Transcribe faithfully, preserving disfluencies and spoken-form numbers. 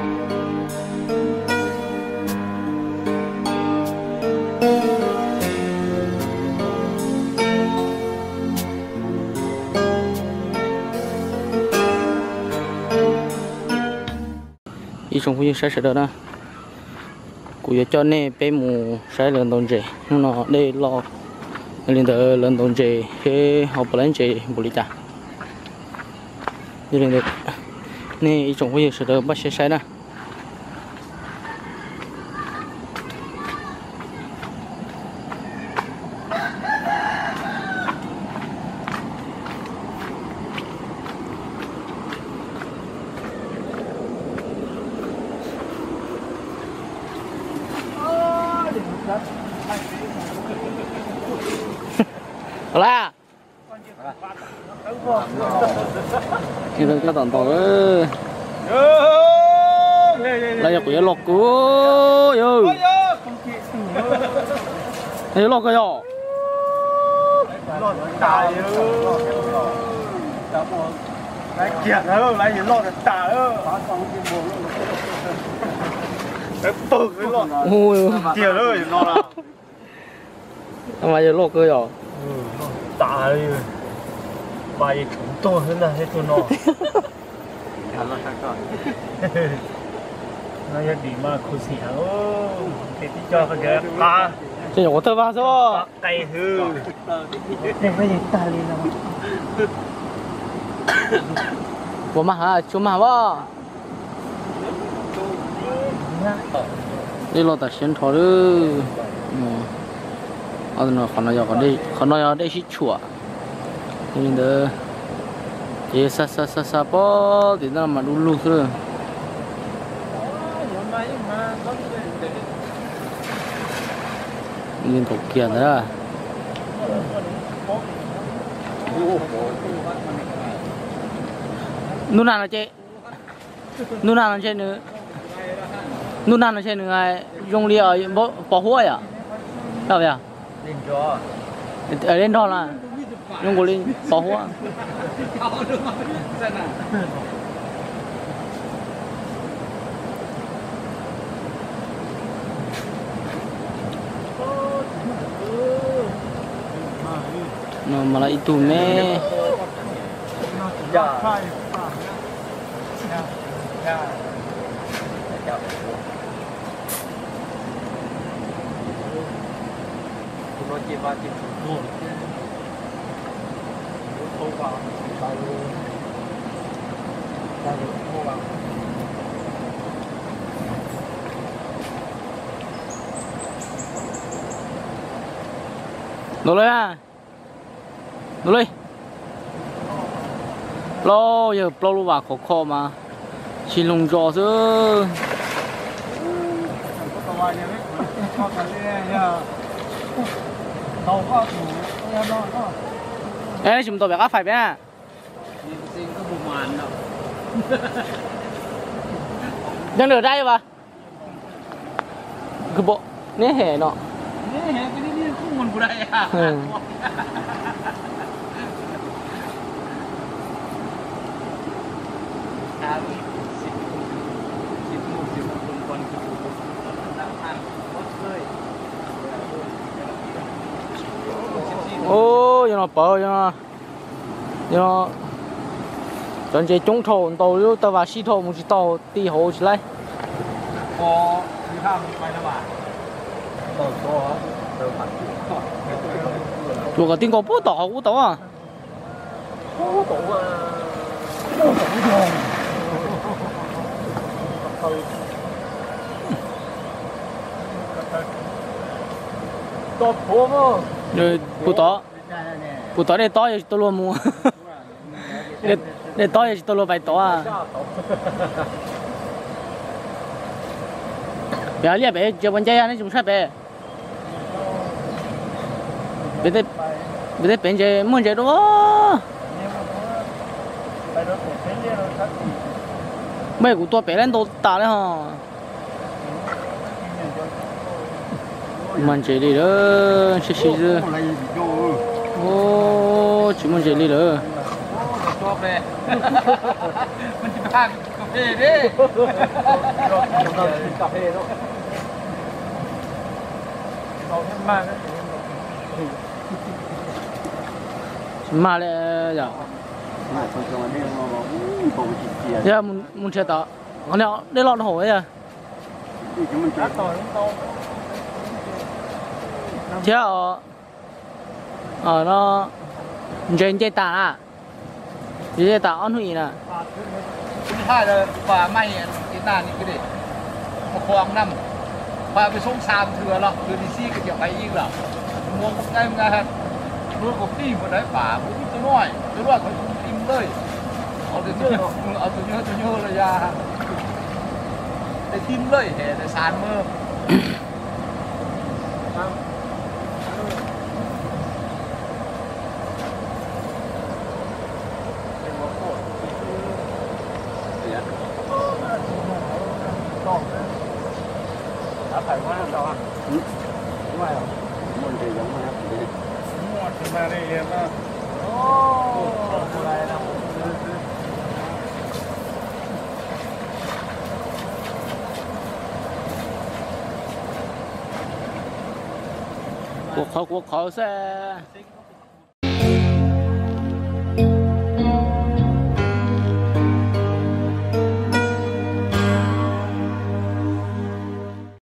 一种会晒晒的呢，古月叫那北木晒冷冻者，那那那老那领的冷冻者，嘿，好不冷者不理解，那领的那一种会晒的不晒晒呢。 好啦，现在个等到了，来要回落个哟，还有落个哟， 大哟，来捡了，来也落的大了，来爆个落， 哦哟， 捡了也落了， 他妈就落个哟。 大了，把一冲动很难还做孬。看了看看，那要立马哭死哦！这比较那个大， 这是我头发是吧？ 盖头，这个也大力了。 我们还就嘛吧。你老大先炒了，嗯。 ở nó còn nó giờ còn đây còn nó giờ đây xí chùa nên đó cái sa sa sa sa po thì nó mà lu lu thôi nên thuộc kia nữa nu nào là chơi nu nào là chơi nữa nu nào là chơi nữa ai dùng liều bỏ bỏ hoa à đâu vậy lên gió ở lên đó là用过lên保护啊。Nah, malah itu meh. Ya. Nó chỉ ba chỉ luôn, thâu vào, tay luôn, tay luôn thâu vào. Đồ lên à, đồ lên. Lo giờ lo lu vào khó khó mà, xin lùng trò chứ. Ê, chúng tôi biết áp phải biết à? Đang được đây mà. Cái bộ nế hẻ nọ. Nế hẻ cái này không muốn của đây à? Ừ. Ô, giờ nó bờ giờ nó giờ nó chọn chế trung thổ tàu lúc tàu vào xí thổ một chiếc tàu đi hồ chỉ lấy. Có đi tham phải là bà. Tàu to tàu phạt. Chùa cái tiếng có bố tàu bố tàu à? Bố tàu à? Bố tàu rồi. To phố mà. Rồi bố tàu. Bố tàu này to tôi luôn mua. Để để to tôi luôn phải to à. Bây giờ bé chưa bắn chơi anh chúng sát bé. Bây giờ bây giờ bên chơi muốn chơi đó. Mấy cú to bé lên đồ tả đấy hả? Mình chơi đi đó, xí xí chứ. Ô, chỉ muốn chơi đi đó. อกเลยมันจะพากกาแฟดิเรากินกาแฟเนาะเราทำมากนะมาเลยจ้ะเดี๋ยวมึงมึงเชื่อต่อเขาเนี่ยได้รอดหัวจ้ะเชื่อờ ờ nó trên chơi tà à chơi tà ăn hủy nè ถ้าจะฝ่าไม้ที่หน้านี่ก็ได้มาคลองน้ำฝ่าไปส่งสามเถื่อหรอกคือดีซี่ก็จะไปอีกหรอกมองไงมึงไงฮะรู้กับที่หมดเลยป่าผมจะน้อยจะน้อยเขาทิมเลยเอาตัวเยอะเอาตัวเยอะตัวเยอะเลยยาแต่ทิมเลยเห็นแต่สารมือถ่ายว่าเราอ่ะไม่หรอมันจะยังไงหมดมาได้เยอะมากโอ้อะไรนะพวกเขาพวกเขาแซ่